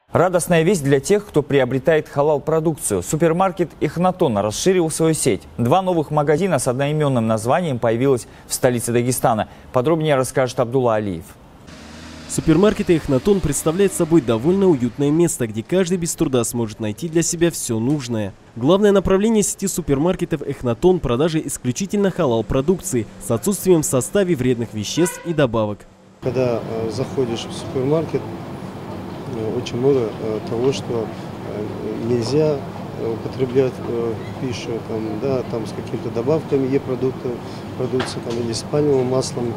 Радостная весть для тех, кто приобретает халал-продукцию. Супермаркет «Эхнатон» расширил свою сеть. 2 новых магазина с одноименным названием появилось в столице Дагестана. Подробнее расскажет Абдулла Алиев. Супермаркет «Эхнатон» представляет собой довольно уютное место, где каждый без труда сможет найти для себя все нужное. Главное направление сети супермаркетов «Эхнатон» – продажи исключительно халал-продукции с отсутствием в составе вредных веществ и добавок. Когда заходишь в супермаркет, очень много того, что нельзя употреблять в пищу, там с какими-то добавками продукции, или с пальмовым маслом,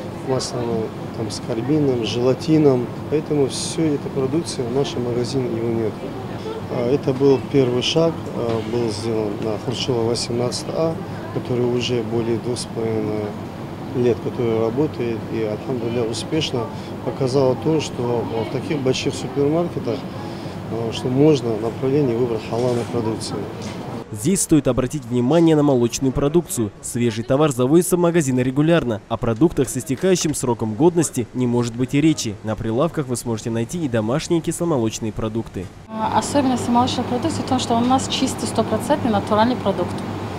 там, с карбином, с желатином. Поэтому все это продукция в нашем магазине его нет. Это был первый шаг, был сделан на Хрущева 18А, который уже более 2,5 лет, который работает, и альхамдулилля успешно показала то, что в таких больших супермаркетах, что можно направление выбрать халальной продукции. Здесь стоит обратить внимание на молочную продукцию. Свежий товар завозится в магазины регулярно. О продуктах с истекающим сроком годности не может быть и речи. На прилавках вы сможете найти и домашние кисломолочные продукты. Особенность молочной продукции в том, что у нас чистый 100% натуральный продукт.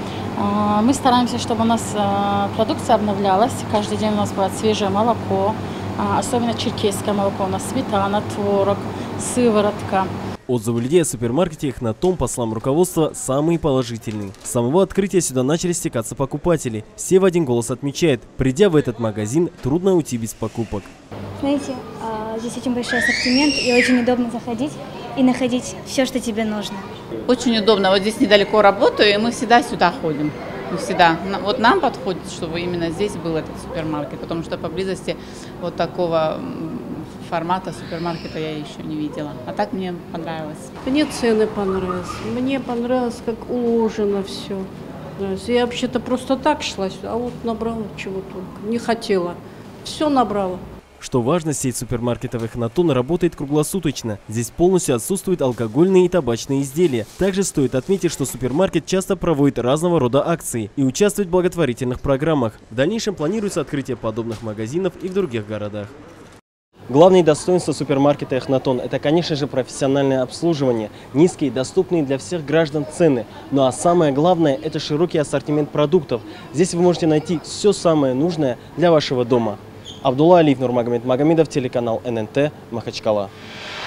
Мы стараемся, чтобы у нас продукция обновлялась. Каждый день у нас бывает свежее молоко, особенно черкесское молоко. У нас сметана, творог, сыворотка. Отзывы людей о супермаркете «Эхнатон», по словам руководства, самые положительные. С самого открытия сюда начали стекаться покупатели. Все в один голос отмечают, придя в этот магазин, трудно уйти без покупок. Знаете, здесь очень большой ассортимент и очень удобно заходить и находить все, что тебе нужно. Очень удобно. Вот здесь недалеко работаю, и мы всегда сюда ходим. Мы всегда. Вот нам подходит, чтобы именно здесь был этот супермаркет, потому что поблизости вот такого формата супермаркета я еще не видела. А так мне понравилось. Мне цены понравились. Мне понравилось, как уложено все. Я вообще-то просто так шла сюда, а вот набрала чего только. Не хотела. Все набрала. Что важно, сеть супермаркетов «Эхнатон» работает круглосуточно. Здесь полностью отсутствуют алкогольные и табачные изделия. Также стоит отметить, что супермаркет часто проводит разного рода акции и участвует в благотворительных программах. В дальнейшем планируется открытие подобных магазинов и в других городах. Главные достоинства супермаркета «Эхнатон» – это, конечно же, профессиональное обслуживание, низкие и доступные для всех граждан цены. Ну а самое главное – это широкий ассортимент продуктов. Здесь вы можете найти все самое нужное для вашего дома. Абдулла Алиев, Нурмагомед Магомедов, телеканал ННТ, Махачкала.